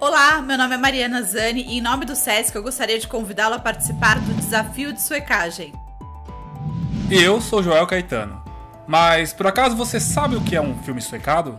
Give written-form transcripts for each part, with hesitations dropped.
Olá, meu nome é Mariana Zani e em nome do Sesc eu gostaria de convidá-lo a participar do Desafio de Suecagem. E eu sou Joel Caetano. Mas por acaso você sabe o que é um filme suecado?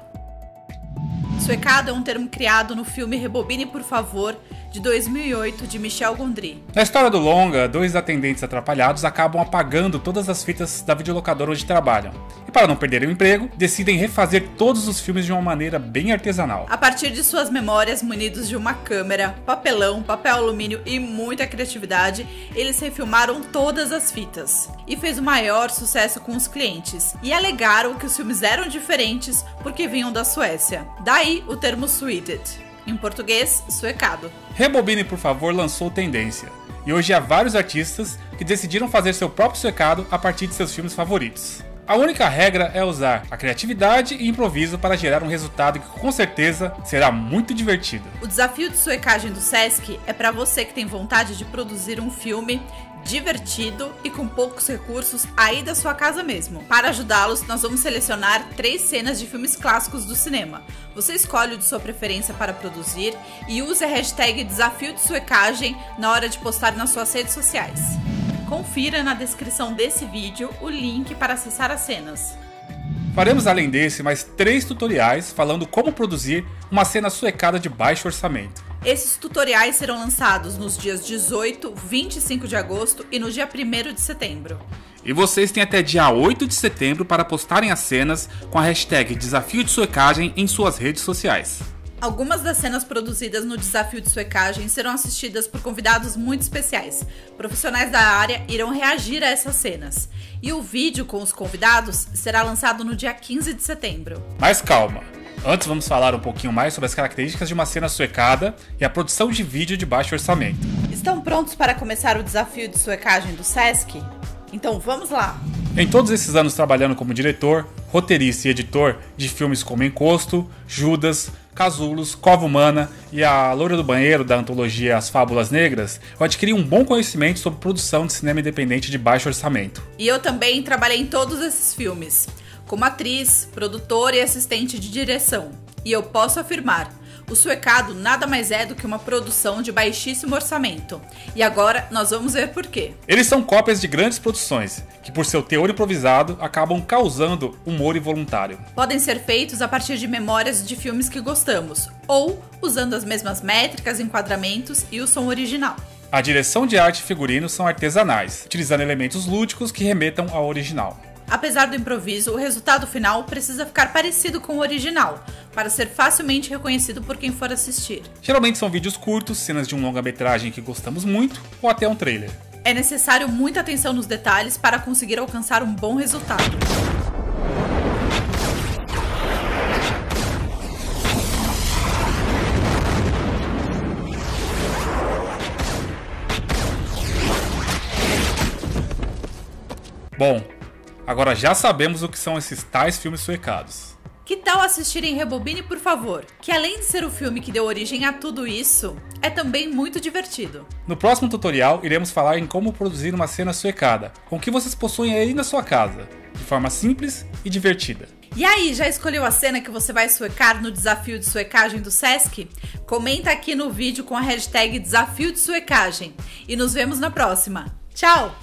Suecado é um termo criado no filme Rebobine por Favor, de 2008, de Michel Gondry. Na história do longa, dois atendentes atrapalhados acabam apagando todas as fitas da videolocadora onde trabalham. E para não perderem o emprego, decidem refazer todos os filmes de uma maneira bem artesanal. A partir de suas memórias, munidos de uma câmera, papelão, papel alumínio e muita criatividade, eles refilmaram todas as fitas. E fez o maior sucesso com os clientes. E alegaram que os filmes eram diferentes porque vinham da Suécia. Daí o termo Sweded. Em português, suecado. Rebobine por Favor lançou Tendência, e hoje há vários artistas que decidiram fazer seu próprio suecado a partir de seus filmes favoritos. A única regra é usar a criatividade e improviso para gerar um resultado que com certeza será muito divertido. O desafio de suecagem do Sesc é para você que tem vontade de produzir um filme divertido e com poucos recursos aí da sua casa mesmo. Para ajudá-los, nós vamos selecionar 3 cenas de filmes clássicos do cinema. Você escolhe o de sua preferência para produzir e use a hashtag Desafio de Suecagem na hora de postar nas suas redes sociais. Confira na descrição desse vídeo o link para acessar as cenas. Faremos além desse mais 3 tutoriais falando como produzir uma cena suecada de baixo orçamento. Esses tutoriais serão lançados nos dias 18, 25 de agosto e no dia 1º de setembro. E vocês têm até dia 8 de setembro para postarem as cenas com a hashtag Desafio de Suecagem em suas redes sociais. Algumas das cenas produzidas no Desafio de Suecagem serão assistidas por convidados muito especiais. Profissionais da área irão reagir a essas cenas. E o vídeo com os convidados será lançado no dia 15 de setembro. Mas calma! Antes vamos falar um pouquinho mais sobre as características de uma cena suecada e a produção de vídeo de baixo orçamento. Estão prontos para começar o Desafio de Suecagem do Sesc? Então vamos lá! Em todos esses anos trabalhando como diretor, roteirista e editor de filmes como Encosto, Judas, Casulos, Cova Humana e a Loira do Banheiro da antologia As Fábulas Negras, eu adquiri um bom conhecimento sobre produção de cinema independente de baixo orçamento. E eu também trabalhei em todos esses filmes, como atriz, produtora e assistente de direção. E eu posso afirmar, o suecado nada mais é do que uma produção de baixíssimo orçamento. E agora nós vamos ver por quê. Eles são cópias de grandes produções, que por seu teor improvisado acabam causando humor involuntário. Podem ser feitos a partir de memórias de filmes que gostamos, ou usando as mesmas métricas, enquadramentos e o som original. A direção de arte e figurino são artesanais, utilizando elementos lúdicos que remetam ao original. Apesar do improviso, o resultado final precisa ficar parecido com o original, para ser facilmente reconhecido por quem for assistir. Geralmente são vídeos curtos, cenas de um longa-metragem que gostamos muito, ou até um trailer. É necessário muita atenção nos detalhes para conseguir alcançar um bom resultado. Bom, agora já sabemos o que são esses tais filmes suecados. Que tal assistirem Rebobine por Favor, que além de ser o filme que deu origem a tudo isso, é também muito divertido. No próximo tutorial iremos falar em como produzir uma cena suecada, com o que vocês possuem aí na sua casa, de forma simples e divertida. E aí, já escolheu a cena que você vai suecar no Desafio de Suecagem do Sesc? Comenta aqui no vídeo com a hashtag Desafio de Suecagem e nos vemos na próxima. Tchau!